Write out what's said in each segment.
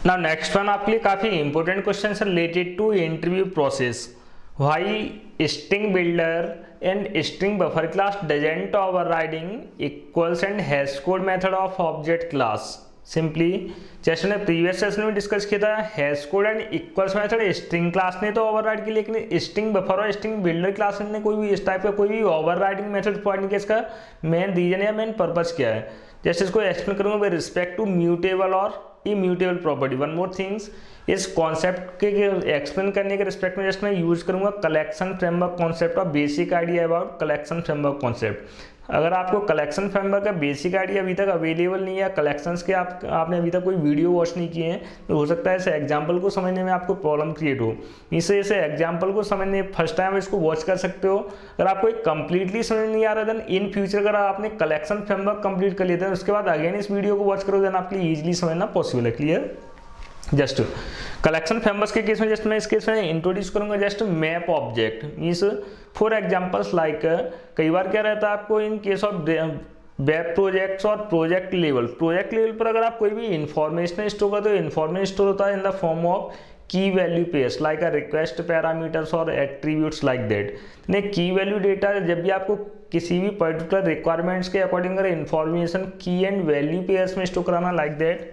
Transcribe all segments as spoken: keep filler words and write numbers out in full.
Now next one आपके लिए काफी इंपॉर्टेंट क्वेश्चन है related to interview process. Why string builder and string buffer class doesn't overriding equals and हैशकोड method of object class. Simply जैसे हमने previous session में discuss किया था, hashcode and equals method string class ने तो override की, लेकिन स्ट्रिंग बफर और स्ट्रिंग बिल्डर क्लास ने कोई भी इस टाइप का कोई भी ओवरराइडिंग मेथड प्रोवाइड नहीं किया। इसका मेन रीजन या मेन पर्पस क्या है, जैसे इसको एक्सप्लेन करूंगा विद रिस्पेक्ट टू म्यूटेबल और immutable property. One more things, इस कॉन्सेप्ट के एक्सप्लेन करने के रिस्पेक्ट में जस्ट मैं यूज करूंगा कलेक्शन फ्रेमवर्क कॉन्सेप्ट और basic idea about collection framework concept. अगर आपको कलेक्शन फ्रेमवर्क का बेसिक आइडिया अभी तक अवेलेबल नहीं है, कलेक्शंस के आप आपने अभी तक कोई वीडियो वॉच नहीं किए हैं, तो हो सकता है इसे एग्जांपल को समझने में आपको प्रॉब्लम क्रिएट हो। इसे इसे एग्जांपल को समझने फर्स्ट टाइम इसको वॉच कर सकते हो। अगर आपको कंप्लीटली समझ नहीं आ रहा देन इन फ्यूचर अगर आपने कलेक्शन फ्रेमवर्क कंप्लीट कर लिया था उसके बाद अगेन इस वीडियो को वॉच करो, देन आपके लिए ईजिली समझना पॉसिबल है। क्लियर? जस्ट कलेक्शन फ्रेमवर्क के केस में जस्ट मैं इस केस में इंट्रोड्यूस करूंगा just map object means for examples like कई बार क्या रहता है आपको in case of web projects और प्रोजेक्ट लेवल, प्रोजेक्ट लेवल पर अगर आप कोई भी इंफॉर्मेशन स्टोर करते हो, इंफॉर्मेशन स्टोर होता है in the form of key value pairs like a request parameters और attributes like that. Key value data जब भी आपको किसी भी पर्टिकुलर रिक्वायरमेंट्स के अकॉर्डिंग अगर information key and value pairs में स्टोर कराना like that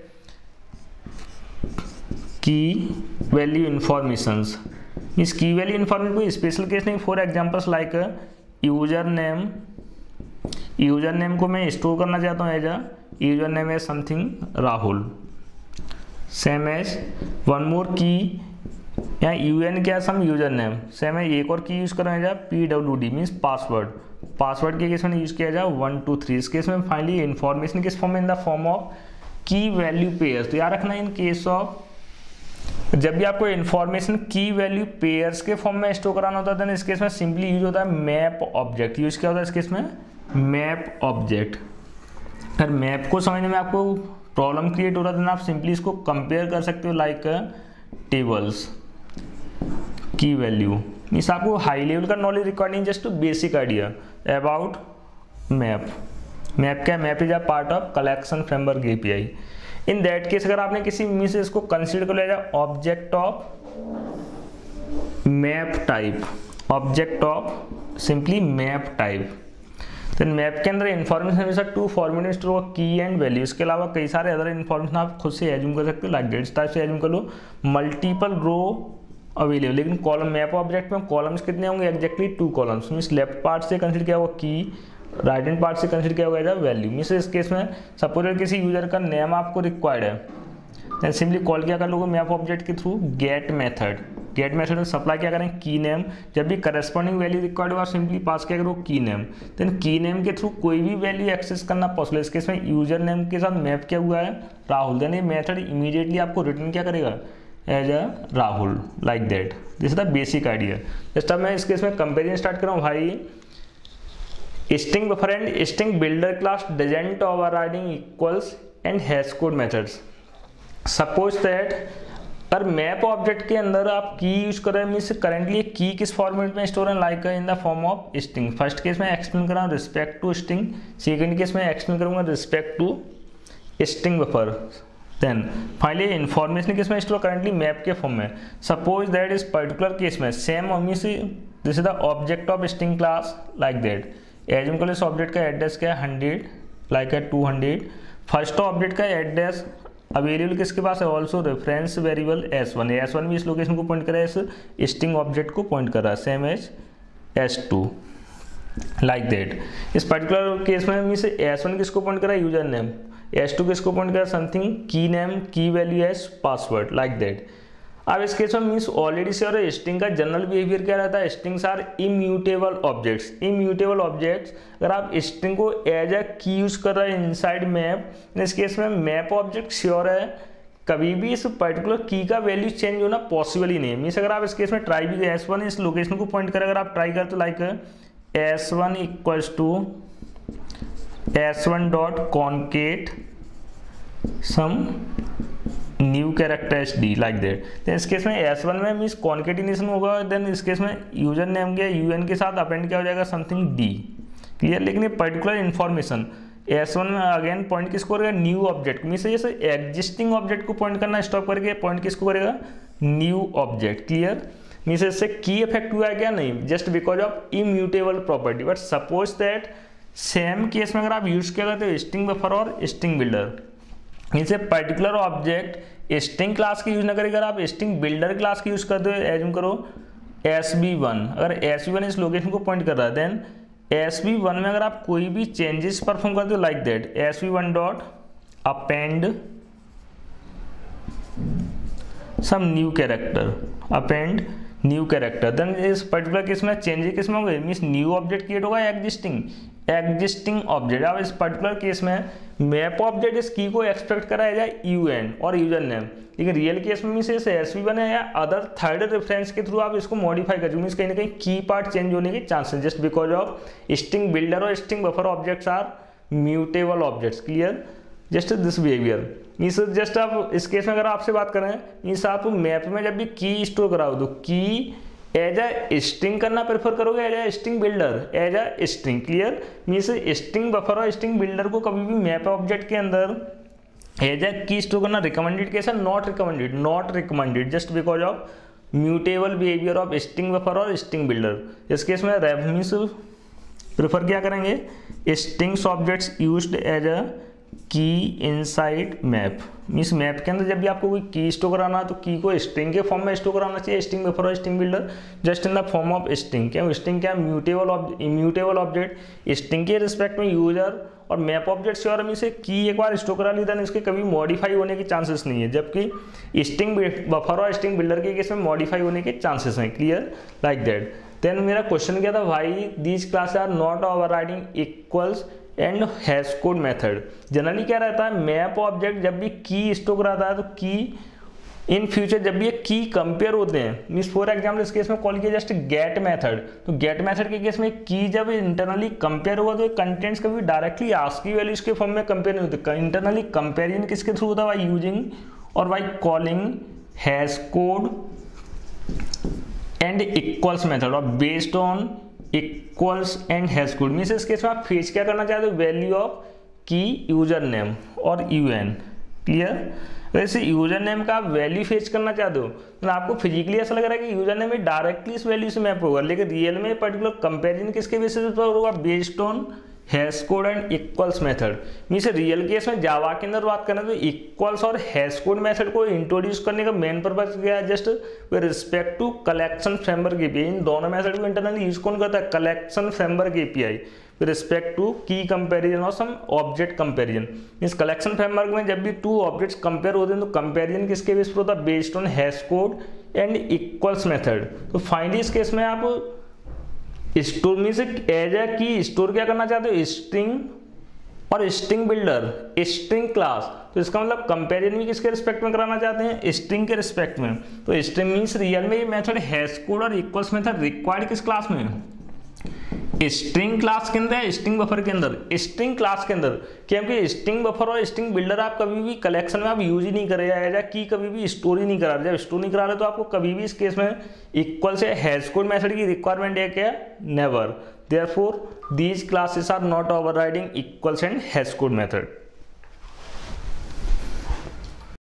key value informations. इस की वैल्यू इंफॉर्मेशन कोई स्पेशल केस नहीं, for examples like user name, user name को मैं स्टोर करना चाहता हूँ as a user name as something Rahul, same as one more key या यूएन क्या सम यूजर नेम, सेम है एक और की यूज कर रहे हैं P W D means password, password के केस में यूज किया जाए वन टू थ्री। इस केस में फाइनली इंफॉर्मेशन किस फॉर्म में, in the form of key value pairs. तो याद रखना इन केस ऑफ जब भी आपको इंफॉर्मेशन की वैल्यू पेयर्स के फॉर्म में स्टोर कराना होता है देन इस केस में सिंपली यूज होता है मैप ऑब्जेक्ट। यूज क्या होता है इस केस में, मैप ऑब्जेक्ट। अगर मैप को समझने में आपको प्रॉब्लम क्रिएट हो रहा है देन आप सिंपली इसको कंपेयर कर सकते हो लाइक टेबल्स की वैल्यू मीन्स आपको हाई लेवल का knowledge required, just basic idea about map. Map क्या, map is a part of collection framework API. In that case अगर आपने किसी मीन्स इसको कंसीडर कर लिया object of map type, object of simply map type, then map के अंदर information हमेशा टू फॉर्मेट स्टोर होगा की एंड वैल्यू। इसके अलावा कई सारे अदर इंफॉर्मेशन आप खुद से एज्यूम कर सकते हो लाइक दैट। इस टाइप से एज्यूम कर लो मल्टीपल रो अवेलेबल, लेकिन कॉलम मैप ऑब्जेक्ट में कॉलम्स कितने होंगे, exactly two columns. Means left part से कंसीडर किया होगा की, राइट हैंड पार्ट से कंसीडर किया होगा वैल्यू। मीन्स इस केस में सपोज किसी यूजर का नेम आपको रिक्वायर्ड है देन सिंपली कॉल क्या कर लोगे मैप ऑब्जेक्ट के through get method. Get method में सप्लाई क्या करें की नेम, जब भी करस्पॉन्डिंग वैल्यू रिक्वायर्ड होगा सिंपली पास क्या करो key name, then key name के थ्रू कोई भी वैल्यू एक्सेस करना पॉसिबल। इस केस में यूजर नेम के साथ मैप क्या हुआ है राहुल, देन ये मेथड इमीडिएटली आपको रिटर्न क्या करेगा as a Rahul like that. This is the basic idea. Just अब मैं इस केस में कंपेरिजन स्टार्ट कर रहा हूँ भाई string buffer and string builder class doesn't overriding equals and hashcode methods. Suppose that पर मैप ऑब्जेक्ट के अंदर आप की यूज कर रहे हैं मीन्स करेंटली की किस फॉर्मेट में स्टोर है like in the form of string. First case में एक्सप्लेन कर रहा हूँ respect to string, second case में एक्सप्लेन करूंगा respect to string buffer, then finally information किस में स्टोर करेंटली मैप के फॉर्म में। सपोज दैट इस पर्टिकुलर केस में same means this is the object of string class like that. Assume कर लो इस ऑब्जेक्ट का एड्रेस क्या है हंड्रेड लाइक है टू हंड्रेड। फर्स्ट ऑब्जेक्ट का एड्रेस अवेलेबल किसके पास है also reference variable S one, S one भी इस लोकेशन को पॉइंट कर रहा है, इस स्ट्रिंग ऑब्जेक्ट को पॉइंट कर रहा है same as S two like that. इस पर्टिकुलर केस में मीन्स एस वन किसको पॉइंट कर रहा है यूजर नेम, एस टू किसको पॉइंट कर रहा है something key name key value as password like that. अब इस केस में मीन्स ऑलरेडी से और स्ट्रिंग का जनरल बिहेवियर क्या रहता है, strings are immutable objects. Immutable objects अगर आप स्ट्रिंग को एज अ की यूज कर रहे हैं इनसाइड मैप, इस केस में मैप ऑब्जेक्ट श्योर है कभी भी इस पर्टिकुलर की का वैल्यू चेंज होना पॉसिबल ही नहीं है। मीन्स अगर आप इस केस में ट्राई भी एस वन इस लोकेशन को पॉइंट करें, अगर आप ट्राई करते like S one equals to S one dot concat some new character H D like that, तो इस केस में एस वन में मीन्स कॉन्केटिनेशन होगा, देन इस केस में यूजर नेम के यूएन के साथ अपेंड क्या हो जाएगा समथिंग डी। क्लियर? लेकिन ये पर्टिकुलर इन्फॉर्मेशन एस वन में अगेन पॉइंट किसको करेगा, न्यू ऑब्जेक्ट, मीन से जैसे एग्जिस्टिंग ऑब्जेक्ट को पॉइंट करना स्टॉप करके पॉइंट किसको करेगा, न्यू ऑब्जेक्ट। क्लियर, मीन से इससे की इफेक्ट हुआ है क्या, नहीं, just because of immutable property. But suppose that same case में अगर आप यूज किया करते हो स्ट्रिंग बफर और स्ट्रिंग बिल्डर, मीन से पर्टिकुलर ऑब्जेक्ट स्ट्रिंग क्लास की यूज ना करेगा, आप स्ट्रिंग बिल्डर क्लास की यूज करते हो, एज्यूम करो एस बी वन, अगर एस बी वन इस लोकेशन को पॉइंट कर रहा है, देन एस बी वन में अगर आप कोई भी चेंजेस परफॉर्म करते हो like that S B one dot append some new character, append new character, then इस पर्टिकुलर केस में चेंजेस किस में होंगे, मीन्स न्यू ऑब्जेक्ट क्रिएट होगा एग्जिस्टिंग एग्जिस्टिंग ऑब्जेक्ट। अब इस पर्टिकुलर केस में मैप ऑब्जेक्ट इस की को एक्सपेक्ट करा जाए यू एन और यूजर नेम, लेकिन रियल केस में मीन्स एस वी वन है या अदर थर्ड रेफरेंस के थ्रू आप इसको मॉडिफाई कर मीन्स कहीं ना कहीं की पार्ट चेंज होने के chances, just because of string builder और string buffer objects are mutable objects. Clear, just this behaviour means just आप इस केस में अगर आपसे बात करें मीन्स आप मैप में जब भी की स्टोर कराओ तो की एज ए स्ट्रिंग करना प्रेफर करोगे as a string builder, as a string. Clear, means string buffer और स्ट्रिंग बिल्डर को कभी भी मैप ऑब्जेक्ट के अंदर एज ए की स्टोर करना रिकमेंडेड कैसा, not recommended, not recommended, just because of mutable behaviour of string buffer और स्ट्रिंग बिल्डर। इस केस में रेफ मीन्स प्रेफर क्या करेंगे, strings objects used as a key inside map, means map के अंदर जब भी आपको कोई की स्टोर कराना है तो की को स्ट्रिंग के फॉर्म में स्टोर कराना चाहिए, स्ट्रिंग बफर और string builder just in the form of string. क्या स्ट्रिंग क्या, म्यूटेबल इम्यूटेबल ऑब्जेक्ट, स्ट्रिंग के रिस्पेक्ट में यूजर और मैप ऑब्जेक्ट से और से की एक बार स्टोर करा ली था इसके कभी मॉडिफाई होने के चांसेस नहीं है, जबकि स्ट्रिंग बफर और स्ट्रिंग बिल्डर के केस में मॉडिफाई होने के चांसेस हैं। Clear, like that. देन मेरा क्वेश्चन क्या था, why these class are not overriding equals and हैशकोड method. Generally क्या रहता है, मैप ऑब्जेक्ट जब भी की स्टोर कराता है तो की इन फ्यूचर जब भी ये की कंपेयर होते हैं, मीन्स फॉर एग्जाम्पल इस केस में कॉल किया जस्ट गेट मेथड, तो गेट मेथड के केस में की जब इंटरनली कंपेयर होगा तो कंटेंट्स कभी डायरेक्टली आस्की वैल्यूज के फॉर्म में कंपेयर नहीं होते, इंटरनली कंपेरिजन किसके थ्रू होता है, बाई यूजिंग और by calling hashcode and equals method और based on equals and hashcode. Means इस केस में आप फेच क्या करना चाहते हो, value of key user name और यूएन। क्लियर, वैसे यूजर नेम का आप वैल्यू फेच करना चाहते हो तो आपको फिजिकली ऐसा लग रहा है कि यूजर नेम डायरेक्टली इस वैल्यू से मैप होगा, लेकिन रियल में पर्टिकुलर कंपेरिजन किसके बेसिस पर होगा, based on hash code and equals method. Means real case में जावा के अंदर बात करें तो इक्वल्स और हैशकोड मेथड को इंट्रोड्यूस करने का मेन पर्पज क्या है, just with respect to collection framework API. इन दोनों मेथड को इंटरनली यूज कौन करता है, collection framework API with respect to की कंपेरिजन और some object comparison. Means collection framework में जब भी टू ऑब्जेक्ट्स कंपेयर होते हैं तो कंपेरिजन किसके बेस पर होता है, based on hash code and equals method. तो फाइनली इस केस में आप स्टोर में से एज ए की स्टोर क्या करना चाहते हो, स्ट्रिंग और स्ट्रिंग बिल्डर स्ट्रिंग क्लास, तो इसका मतलब कंपेरिजन भी किसके रिस्पेक्ट में कराना चाहते हैं, स्ट्रिंग के रिस्पेक्ट में। तो स्ट्रिंग मीन्स रियल में ये मेथड हैशकोड और इक्वल्स मेथड रिक्वायर्ड किस क्लास में, स्ट्रिंग क्लास के अंदर, स्ट्रिंग बफर के अंदर, स्ट्रिंग क्लास के अंदर, क्योंकि स्ट्रिंग बफर और स्ट्रिंग बिल्डर आप कभी भी कलेक्शन में आप यूज ही नहीं करेगा, की कभी भी स्टोर ही नहीं करा रहे। जब स्टोर नहीं करा रहे तो आपको कभी भी इस केस में इक्वल से हैशकोड मेथड की रिक्वायरमेंट है क्या, never. Therefore these classes are not overriding equals and हैशकोड method.